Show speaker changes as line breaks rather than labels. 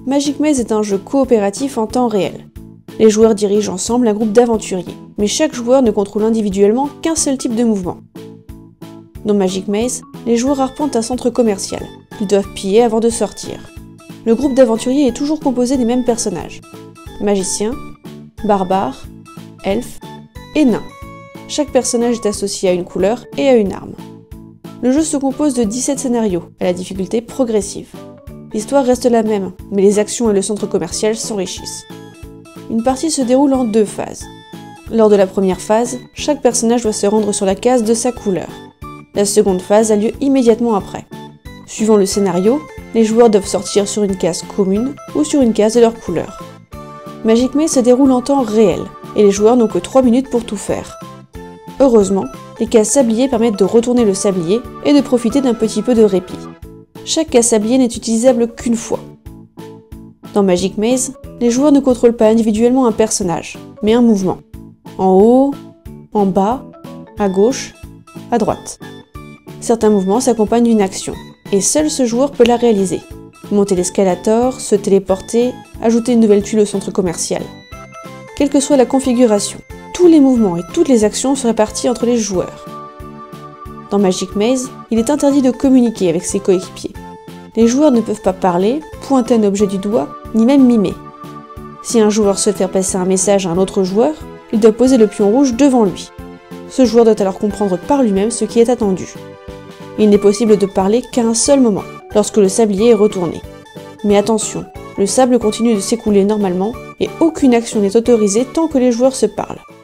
Magic Maze est un jeu coopératif en temps réel. Les joueurs dirigent ensemble un groupe d'aventuriers, mais chaque joueur ne contrôle individuellement qu'un seul type de mouvement. Dans Magic Maze, les joueurs arpentent un centre commercial. Ils doivent piller avant de sortir. Le groupe d'aventuriers est toujours composé des mêmes personnages. Magiciens, barbares, elfes et nains. Chaque personnage est associé à une couleur et à une arme. Le jeu se compose de 17 scénarios, à la difficulté progressive. L'histoire reste la même, mais les actions et le centre commercial s'enrichissent. Une partie se déroule en 2 phases. Lors de la première phase, chaque personnage doit se rendre sur la case de sa couleur. La seconde phase a lieu immédiatement après. Suivant le scénario, les joueurs doivent sortir sur une case commune ou sur une case de leur couleur. Magic Maze se déroule en temps réel, et les joueurs n'ont que 3 minutes pour tout faire. Heureusement, les cases sabliers permettent de retourner le sablier et de profiter d'un petit peu de répit. Chaque case sablier n'est utilisable qu'une fois. Dans Magic Maze, les joueurs ne contrôlent pas individuellement un personnage, mais un mouvement. En haut, en bas, à gauche, à droite. Certains mouvements s'accompagnent d'une action, et seul ce joueur peut la réaliser. Monter l'escalator, se téléporter, ajouter une nouvelle tuile au centre commercial. Quelle que soit la configuration, tous les mouvements et toutes les actions sont répartis entre les joueurs. Dans Magic Maze, il est interdit de communiquer avec ses coéquipiers. Les joueurs ne peuvent pas parler, pointer un objet du doigt, ni même mimer. Si un joueur souhaite faire passer un message à un autre joueur, il doit poser le pion rouge devant lui. Ce joueur doit alors comprendre par lui-même ce qui est attendu. Il n'est possible de parler qu'à un seul moment, lorsque le sablier est retourné. Mais attention, le sable continue de s'écouler normalement et aucune action n'est autorisée tant que les joueurs se parlent.